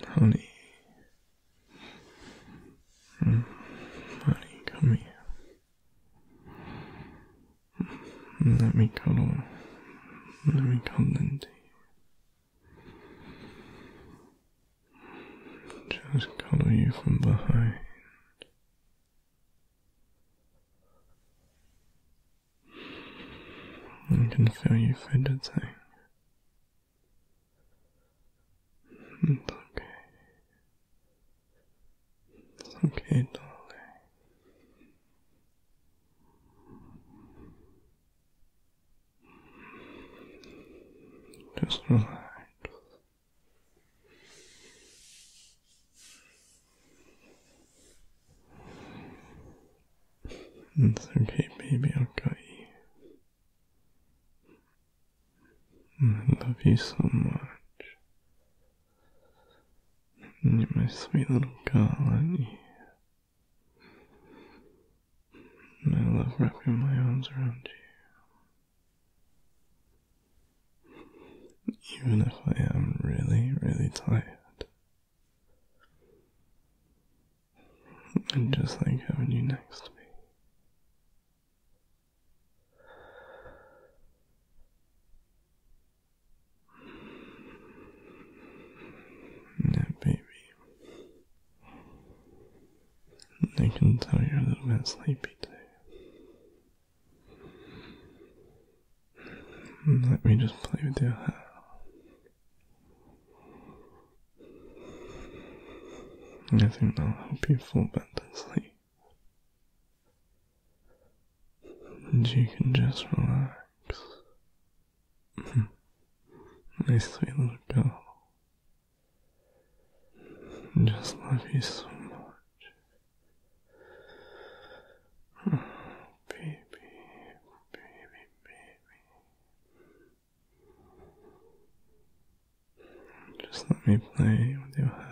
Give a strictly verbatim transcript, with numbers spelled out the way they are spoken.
Honey. Mm, honey, come here. Let me cuddle. Let me cuddle into you. Just cuddle you from behind. I can feel you fidgeting. It's okay. It's okay, darling. Just relax. It's okay, baby, I've got you. I love you so much. You're my sweet little girl, aren't you? And I love wrapping my arms around you. Even if I am really, really tired. I just like having you next to me. Yeah, baby. I can tell you're a little bit sleepy too. Let me just play with your hair. I think that'll help you fall back to sleep. And you can just relax. My sweet little girl. I just love you so much. Oh, baby, baby, baby. Just let me play with your hair.